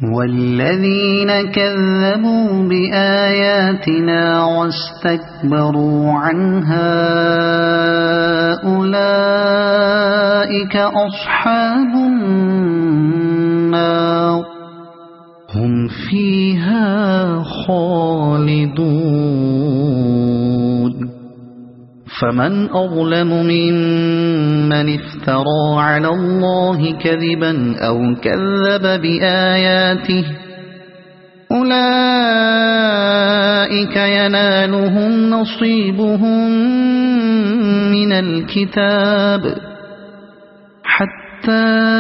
والذين كذبوا بآياتنا واستكبروا عنها أولئك أصحاب النار هم فيها خالدون فمن أظلم ممن افترى على الله كذبا أو كذب بآياته أولئك ينالهم نصيبهم من الكتاب حتى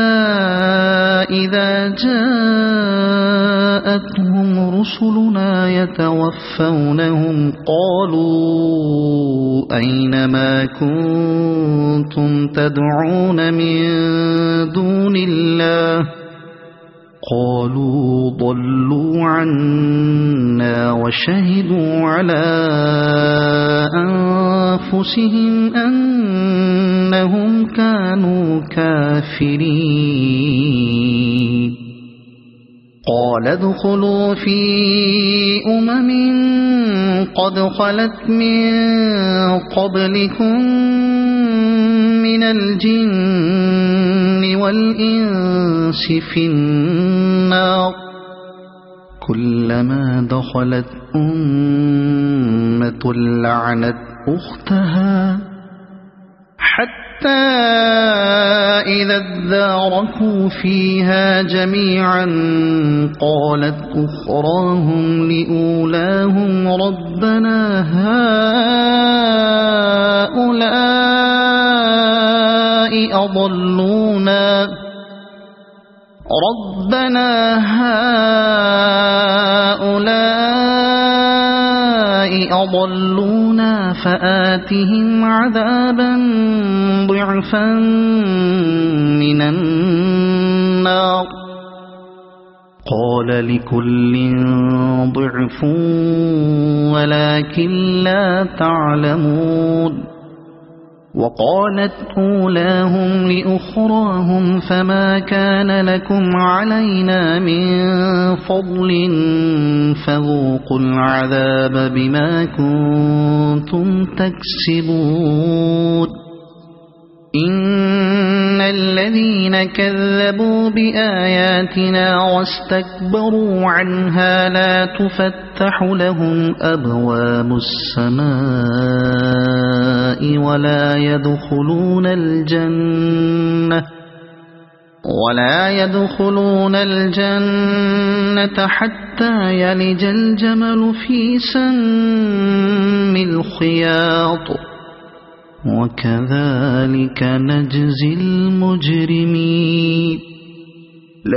إذا جاءتهم رسلنا يتوفونهم قالوا أين ما كنتم تدعون من دون الله قالوا ضلوا عنا وشهدوا على أنفسهم أنهم كانوا كافرين قال ادخلوا في قد خلت من قبلكم من الجن والإنس في النار كلما دخلت أمة لعنت أختها حتى إذا اداركوا فيها جميعا قالت أخراهم لأولاهم ربنا هؤلاء أضلونا فآتهم عذابا ضعفا من النار قال لكل ضعف ولكن لا تعلمون وقالت أولاهم لأخراهم فما كان لكم علينا من فضل فذوقوا العذاب بما كنتم تكسبون إن الذين كذبوا بآياتنا واستكبروا عنها لا تفتح لهم أبواب السماء ولا يدخلون الجنة حتى يلج الجمل في سم الخياط وكذلك نجزي المجرمين